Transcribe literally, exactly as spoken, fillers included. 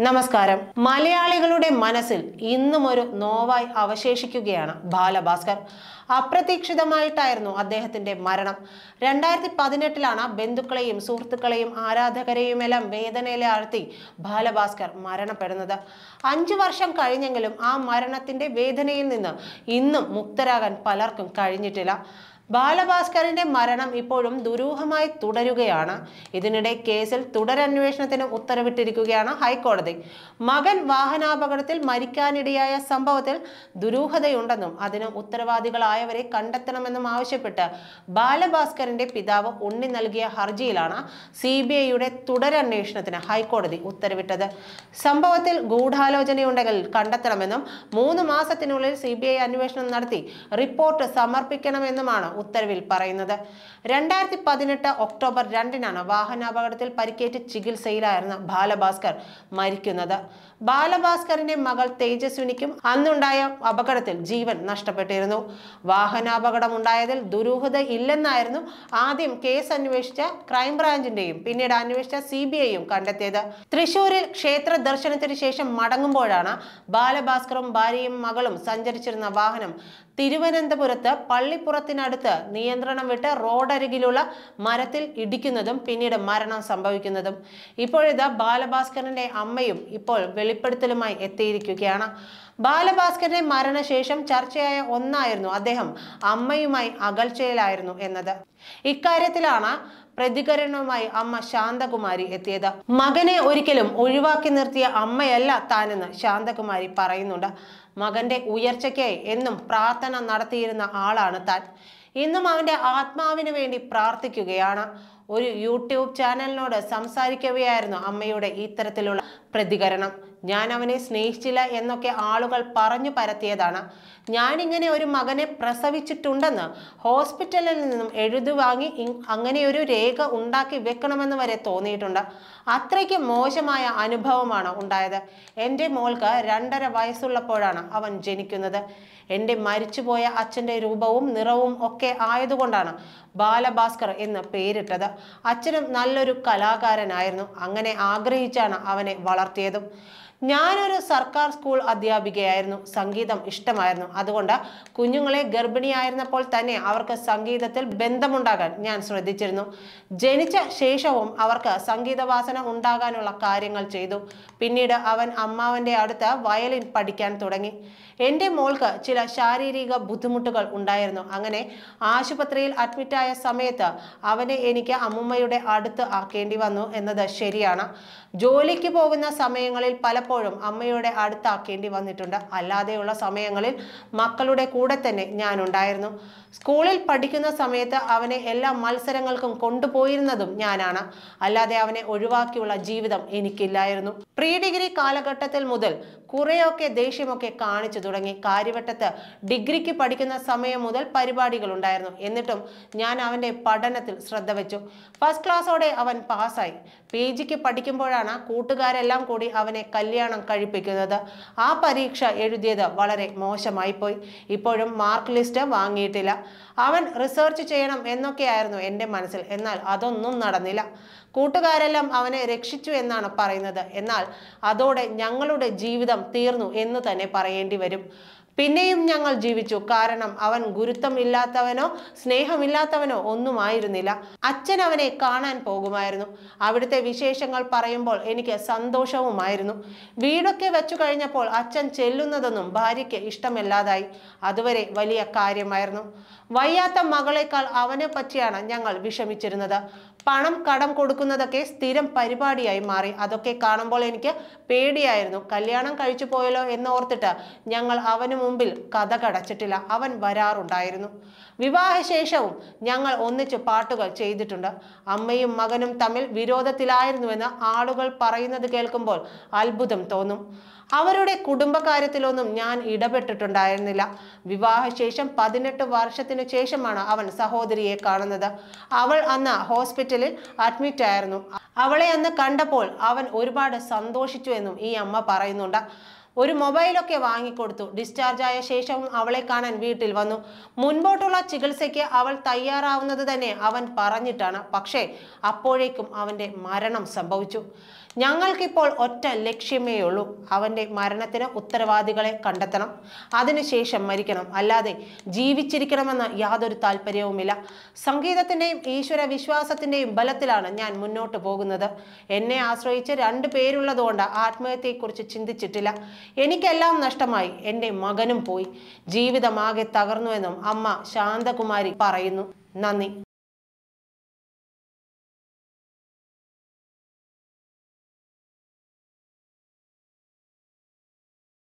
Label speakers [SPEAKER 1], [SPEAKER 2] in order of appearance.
[SPEAKER 1] നമസ്കാരം. മലയാളികളുടെ മനസ്സിൽ ഇന്നും ഒരു നോവായി അവശേഷിക്കുകയാണ് ബാലഭാസ്കർ. അപ്രതീക്ഷിതമായിട്ടായിരുന്നു അദ്ദേഹത്തിന്റെ മരണം. രണ്ടായിരത്തി പതിനെട്ടിലാണ് ബന്ധുക്കളെയും സുഹൃത്തുക്കളെയും ആരാധകരെയുമെല്ലാം വേദനയിലെ ആഴ്ത്തി ബാലഭാസ്കർ മരണപ്പെടുന്നത്. അഞ്ചു വർഷം കഴിഞ്ഞെങ്കിലും ആ മരണത്തിന്റെ വേദനയിൽ നിന്ന് ഇന്നും മുക്തരാകാൻ പലർക്കും കഴിഞ്ഞിട്ടില്ല. ബാലഭാസ്കറിന്റെ മരണം ഇപ്പോഴും ദുരൂഹമായി തുടരുകയാണ്. ഇതിനിടെ കേസിൽ തുടരന്വേഷണത്തിന് ഉത്തരവിട്ടിരിക്കുകയാണ് ഹൈക്കോടതി. മകൻ വാഹനാപകടത്തിൽ മരിക്കാനിടയായ സംഭവത്തിൽ ദുരൂഹതയുണ്ടെന്നും അതിന് ഉത്തരവാദികളായവരെ കണ്ടെത്തണമെന്നും ആവശ്യപ്പെട്ട് ബാലഭാസ്കറിന്റെ പിതാവ് ഉണ്ണി നൽകിയ ഹർജിയിലാണ് സി ബി ഐയുടെ തുടരന്വേഷണത്തിന് ഹൈക്കോടതി ഉത്തരവിട്ടത്. സംഭവത്തിൽ ഗൂഢാലോചനയുണ്ടെങ്കിൽ കണ്ടെത്തണമെന്നും മൂന്ന് മാസത്തിനുള്ളിൽ സി ബി ഐ അന്വേഷണം നടത്തി റിപ്പോർട്ട് സമർപ്പിക്കണമെന്നുമാണ് ഉത്തരവിൽ പറയുന്നത്. രണ്ടായിരത്തി പതിനെട്ട് ഒക്ടോബർ രണ്ടിനാണ് വാഹനാപകടത്തിൽ പരിക്കേറ്റ് ചികിത്സയിലായിരുന്ന ബാലഭാസ്കർ മരിക്കുന്നത്. ബാലഭാസ്കറിന്റെ മകൾ തേജസ്വിനിക്കും അന്നുണ്ടായ അപകടത്തിൽ ജീവൻ നഷ്ടപ്പെട്ടിരുന്നു. വാഹനാപകടം ഉണ്ടായതിൽ ദുരൂഹത ഇല്ലെന്നായിരുന്നു ആദ്യം കേസ് അന്വേഷിച്ച ക്രൈംബ്രാഞ്ചിന്റെയും പിന്നീട് അന്വേഷിച്ച സി ബി ഐയും കണ്ടെത്തിയത്. തൃശൂരിൽ ക്ഷേത്ര ദർശനത്തിന് ശേഷം മടങ്ങുമ്പോഴാണ് ബാലഭാസ്കറും ഭാര്യയും മകളും സഞ്ചരിച്ചിരുന്ന വാഹനം തിരുവനന്തപുരത്ത് പള്ളിപ്പുറത്തിനടുത്ത് നിയന്ത്രണം വിട്ട് റോഡരികിലുള്ള മരത്തിൽ ഇടിക്കുന്നതും പിന്നീട് മരണം സംഭവിക്കുന്നതും. ഇപ്പോഴിതാ ബാലഭാസ്കറിന്റെ അമ്മയും ഇപ്പോൾ വെളിപ്പെടുത്തലുമായി എത്തിയിരിക്കുകയാണ്. ബാലഭാസ്കറിന്റെ മരണശേഷം ചർച്ചയായ ഒന്നായിരുന്നു അദ്ദേഹം അമ്മയുമായി അകൽച്ചയിലായിരുന്നു എന്നത്. ഇക്കാര്യത്തിലാണ് പ്രതികരണവുമായി അമ്മ ശാന്തകുമാരി എത്തിയത്. മകനെ ഒരിക്കലും ഒഴിവാക്കി നിർത്തിയ അമ്മയല്ല താനെന്ന് ശാന്തകുമാരി പറയുന്നുണ്ട്. മകന്റെ ഉയർച്ചയ്ക്കായി എന്നും പ്രാർത്ഥന നടത്തിയിരുന്ന ആളാണ് താൻ. ഇന്നും അവന്റെ ആത്മാവിന് വേണ്ടി പ്രാർത്ഥിക്കുകയാണ്. ഒരു യൂട്യൂബ് ചാനലിനോട് സംസാരിക്കവെയായിരുന്നു അമ്മയുടെ ഇത്തരത്തിലുള്ള പ്രതികരണം. ഞാൻ അവനെ സ്നേഹിച്ചില്ല എന്നൊക്കെ ആളുകൾ പറഞ്ഞു പരത്തിയതാണ്. ഞാനിങ്ങനെ ഒരു മകനെ പ്രസവിച്ചിട്ടുണ്ടെന്ന് ഹോസ്പിറ്റലിൽ നിന്നും എഴുതി വാങ്ങി അങ്ങനെ ഒരു രേഖ ഉണ്ടാക്കി വെക്കണമെന്ന് വരെ തോന്നിയിട്ടുണ്ട്. അത്രയ്ക്ക് മോശമായ അനുഭവമാണ് ഉണ്ടായത്. എൻ്റെ മോൾക്ക് രണ്ടര വയസ്സുള്ളപ്പോഴാണ് അവൻ ജനിക്കുന്നത്. എൻ്റെ മരിച്ചുപോയ അച്ഛൻ്റെ രൂപവും നിറവും ഒക്കെ ആയതുകൊണ്ടാണ് ബാലഭാസ്കർ എന്ന് പേരിട്ടത്. അച്ഛനും നല്ലൊരു കലാകാരനായിരുന്നു. അങ്ങനെ ആഗ്രഹിച്ചാണ് അവനെ വളർത്തിയതും. ഞാനൊരു സർക്കാർ സ്കൂൾ അധ്യാപികയായിരുന്നു. സംഗീതം ഇഷ്ടമായിരുന്നു. അതുകൊണ്ട് കുഞ്ഞുങ്ങളെ ഗർഭിണിയായിരുന്നപ്പോൾ തന്നെ അവർക്ക് സംഗീതത്തിൽ ബന്ധമുണ്ടാകാൻ ഞാൻ ശ്രദ്ധിച്ചിരുന്നു. ജനിച്ച ശേഷവും അവർക്ക് സംഗീതവാസന ഉണ്ടാകാനുള്ള കാര്യങ്ങൾ ചെയ്തു. പിന്നീട് അവൻ അമ്മാവൻ്റെ അടുത്ത് വയലിൻ പഠിക്കാൻ തുടങ്ങി. എൻ്റെ മോൾക്ക് ചില ശാരീരിക ബുദ്ധിമുട്ടുകൾ ഉണ്ടായിരുന്നു. അങ്ങനെ ആശുപത്രിയിൽ അഡ്മിറ്റായ സമയത്ത് അവനെ എനിക്ക് അമ്മുമ്മയുടെ അടുത്ത് ആക്കേണ്ടി വന്നു എന്നത് ശരിയാണ്. ജോലിക്ക് പോകുന്ന സമയങ്ങളിൽ പലപ്പോഴും അമ്മയുടെ അടുത്താക്കേണ്ടി വന്നിട്ടുണ്ട്. അല്ലാതെയുള്ള സമയങ്ങളിൽ മക്കളുടെ കൂടെ തന്നെ ഞാൻ ഉണ്ടായിരുന്നു. സ്കൂളിൽ പഠിക്കുന്ന സമയത്ത് അവനെ എല്ലാ മത്സരങ്ങൾക്കും കൊണ്ടുപോയിരുന്നതും ഞാനാണ്. അല്ലാതെ അവനെ ഒഴിവാക്കിയുള്ള ജീവിതം എനിക്കില്ലായിരുന്നു. പ്രീ ഡിഗ്രി കാലഘട്ടത്തിൽ മുതൽ കുറേയൊക്കെ ദേഷ്യമൊക്കെ കാണിച്ചു തുടങ്ങി. കാര്യവട്ടത്ത് ഡിഗ്രിക്ക് പഠിക്കുന്ന സമയം മുതൽ പരിപാടികൾ ഉണ്ടായിരുന്നു. എന്നിട്ടും ഞാൻ അവൻ്റെ പഠനത്തിൽ ശ്രദ്ധ വെച്ചു. ഫസ്റ്റ് ക്ലാസ്സോടെ അവൻ പാസ്സായി. പി ജിക്ക് പഠിക്കുമ്പോഴാണ് കൂട്ടുകാരെല്ലാം കൂടി അവനെ കല്യാണം കഴിപ്പിക്കുന്നത്. ആ പരീക്ഷ എഴുതിയത് വളരെ മോശമായി പോയി. ഇപ്പോഴും മാർക്ക് ലിസ്റ്റ് വാങ്ങിയിട്ടില്ല. അവൻ റിസർച്ച് ചെയ്യണം എന്നൊക്കെയായിരുന്നു എൻ്റെ മനസ്സിൽ. എന്നാൽ അതൊന്നും നടന്നില്ല. കൂട്ടുകാരെല്ലാം അവനെ രക്ഷിച്ചു എന്നാണ് പറയുന്നത്. എന്നാൽ അതോടെ ഞങ്ങളുടെ ജീവിതം തീർന്നു എന്ന് തന്നെ പറയേണ്ടി വരും. പിന്നെയും ഞങ്ങൾ ജീവിച്ചു. കാരണം അവൻ ഗുരുത്വം ഇല്ലാത്തവനോ സ്നേഹമില്ലാത്തവനോ ഒന്നുമായിരുന്നില്ല. അച്ഛൻ അവനെ കാണാൻ പോകുമായിരുന്നു. അവിടുത്തെ വിശേഷങ്ങൾ പറയുമ്പോൾ എനിക്ക് സന്തോഷവുമായിരുന്നു. വീടൊക്കെ വെച്ചു കഴിഞ്ഞപ്പോൾ അച്ഛൻ ചെല്ലുന്നതൊന്നും ഭാര്യയ്ക്ക് ഇഷ്ടമില്ലാതായി. അതുവരെ വലിയ കാര്യമായിരുന്നു. വയ്യാത്ത മകളേക്കാൾ അവനെ പറ്റിയാണ് ഞങ്ങൾ വിഷമിച്ചിരുന്നത്. പണം കടം കൊടുക്കുന്നതൊക്കെ സ്ഥിരം പരിപാടിയായി മാറി. അതൊക്കെ കാണുമ്പോൾ എനിക്ക് പേടിയായിരുന്നു. കല്യാണം കഴിച്ചു പോയല്ലോ എന്നോർത്തിട്ട് ഞങ്ങൾ അവന് മുമ്പിൽ കഥ കടച്ചിട്ടില്ല. അവൻ വരാറുണ്ടായിരുന്നു. വിവാഹശേഷവും ഞങ്ങൾ ഒന്നിച്ച് പാട്ടുകൾ ചെയ്തിട്ടുണ്ട്. അമ്മയും മകനും തമ്മിൽ വിരോധത്തിലായിരുന്നുവെന്ന് ആളുകൾ പറയുന്നത് കേൾക്കുമ്പോൾ അത്ഭുതം തോന്നും. അവരുടെ കുടുംബകാര്യത്തിലൊന്നും ഞാൻ ഇടപെട്ടിട്ടുണ്ടായിരുന്നില്ല. വിവാഹശേഷം പതിനെട്ട് വർഷത്തിനു ശേഷമാണ് അവൻ സഹോദരിയെ കാണുന്നത്. അവൾ അന്ന് ഹോസ്പിറ്റലിൽ അഡ്മിറ്റ് ആയിരുന്നു. അവളെ അന്ന് കണ്ടപ്പോൾ അവൻ ഒരുപാട് സന്തോഷിച്ചു എന്നും ഈ അമ്മ പറയുന്നുണ്ട്. ഒരു മൊബൈലൊക്കെ വാങ്ങിക്കൊടുത്തു. ഡിസ്ചാർജ് ആയ ശേഷവും അവളെ കാണാൻ വീട്ടിൽ വന്നു. മുൻപോട്ടുള്ള ചികിത്സയ്ക്ക് അവൾ തയ്യാറാവുന്നത് തന്നെ അവൻ പറഞ്ഞിട്ടാണ്. പക്ഷേ അപ്പോഴേക്കും അവൻ്റെ മരണം സംഭവിച്ചു. ഞങ്ങൾക്കിപ്പോൾ ഒറ്റ ലക്ഷ്യമേ ഉള്ളൂ, അവൻ്റെ മരണത്തിന് ഉത്തരവാദികളെ കണ്ടെത്തണം, അതിനുശേഷം മരിക്കണം, അല്ലാതെ ജീവിച്ചിരിക്കണമെന്ന് യാതൊരു താല്പര്യവുമില്ല. സംഗീതത്തിൻ്റെയും ഈശ്വര വിശ്വാസത്തിൻ്റെയും ബലത്തിലാണ് ഞാൻ മുന്നോട്ട് പോകുന്നത്. എന്നെ ആശ്രയിച്ച് രണ്ട് പേരുള്ളതുകൊണ്ട് ആത്മഹത്യയെക്കുറിച്ച് ചിന്തിച്ചിട്ടില്ല. എനിക്കെല്ലാം നഷ്ടമായി, എൻ്റെ മകനും പോയി, ജീവിതമാകെ തകർന്നുവെന്നും അമ്മ ശാന്തകുമാരി പറയുന്നു. നന്ദി.